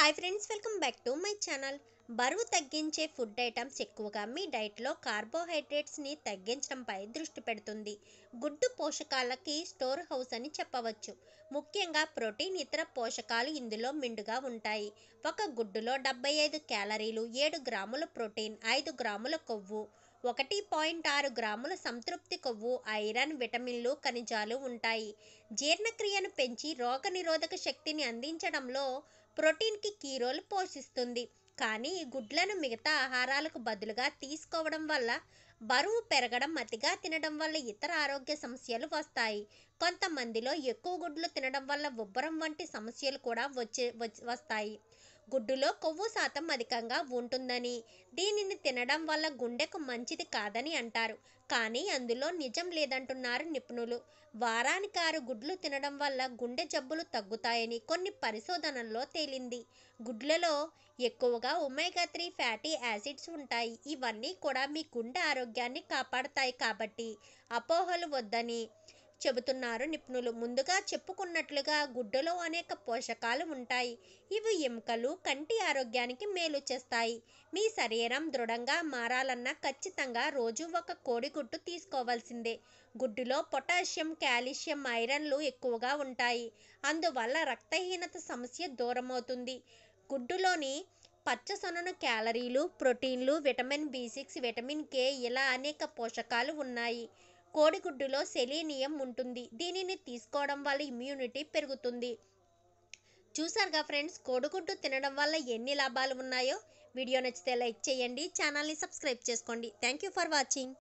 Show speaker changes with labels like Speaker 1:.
Speaker 1: Hi friends, welcome back to my channel. బరువు తగ్గించే food items ఎక్కువగా మీ డైట్లో కార్బోహైడ్రేట్స్ని తగ్గించడంపై దృష్టి పెడుతుంది. గుడ్డు పోషకాలకి స్టోర్ హౌస్ అని చెప్పవచ్చు. ముఖ్యంగా ప్రోటీన్, ఇతర పోషకాలు ఇందులో మెండుగా ఉంటాయి. ఒక గుడ్డులో 75 క్యాలరీలు, 7 గ్రాముల ప్రోటీన్, 5 గ్రాముల కొవ్వు, 1.6 గ్రాముల సంతృప్తి కొవ్వు, ఐరన్, విటమిన్లు, ఖనిజాలు ఉంటాయి. జీర్ణక్రియను పెంచి రోగనిరోధక శక్తిని అందించడంలో ప్రోటీన్కి కీ రోల్ పోషిస్తుంది. కానీ ఈ గుడ్లను మిగతా ఆహారాలకు బదులుగా తీసుకోవడం వల్ల బరువు పెరగడం, అతిగా తినడం వల్ల ఇతర ఆరోగ్య సమస్యలు వస్తాయి. కొంతమందిలో ఎక్కువ గుడ్లు తినడం వల్ల ఉబ్బరం వంటి సమస్యలు కూడా వస్తాయి. గుడ్డులో కొవ్వు శాతం అధికంగా ఉంటుందని, దీనిని తినడం వల్ల గుండెకు మంచిది కాదని అంటారు. కానీ అందులో నిజం లేదంటున్నారు నిపుణులు. వారానికి 6 గుడ్లు తినడం వల్ల గుండె జబ్బులు తగ్గుతాయని కొన్ని పరిశోధనల్లో తేలింది. గుడ్లలో ఎక్కువగా ఒమేగా 3 ఫ్యాటీ యాసిడ్స్ ఉంటాయి. ఇవన్నీ కూడా మీ గుండె ఆరోగ్యాన్ని కాపాడతాయి. కాబట్టి అపోహలు వద్దని చెబుతున్నారు నిపుణులు. ముందుగా చెప్పుకున్నట్లుగా గుడ్డులో అనేక పోషకాలు ఉంటాయి. ఇవి ఎముకలు, కంటి ఆరోగ్యానికి మేలు చేస్తాయి. మీ శరీరం దృఢంగా మారాలన్నా ఖచ్చితంగా రోజు ఒక కోడిగుడ్డు తీసుకోవాల్సిందే. గుడ్డులో పొటాషియం, కాల్షియం, ఐరన్లు ఎక్కువగా ఉంటాయి. అందువల్ల రక్తహీనత సమస్య దూరమవుతుంది. గుడ్డులోని పచ్చసొనను క్యాలరీలు, ప్రోటీన్లు, విటమిన్ B6, విటమిన్ K ఇలా అనేక పోషకాలు ఉన్నాయి. కోడిగుడ్డులో సెలీనియం ఉంటుంది. దీనిని తీసుకోవడం వల్ల ఇమ్యూనిటీ పెరుగుతుంది. చూసారుగా ఫ్రెండ్స్, కోడిగుడ్డు తినడం వల్ల ఎన్ని లాభాలు ఉన్నాయో. వీడియో నచ్చితే లైక్ చేయండి, ఛానల్ని సబ్స్క్రైబ్ చేసుకోండి. Thank you for watching.